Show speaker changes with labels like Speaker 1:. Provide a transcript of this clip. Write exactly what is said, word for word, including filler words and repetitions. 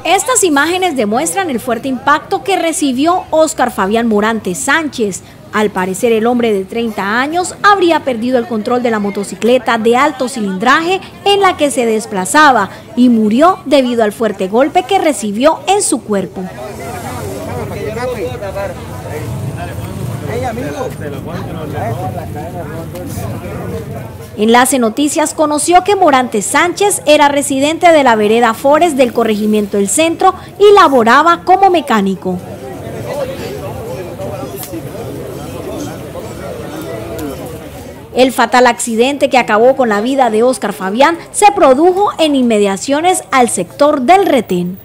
Speaker 1: Estas imágenes demuestran el fuerte impacto que recibió Óscar Fabián Morante Sánchez. Al parecer, el hombre de treinta años habría perdido el control de la motocicleta de alto cilindraje en la que se desplazaba y murió debido al fuerte golpe que recibió en su cuerpo. Enlace Noticias conoció que Morante Sánchez era residente de la vereda Forest del corregimiento El Centro y laboraba como mecánico. El fatal accidente que acabó con la vida de Óscar Fabián se produjo en inmediaciones al sector del Retén.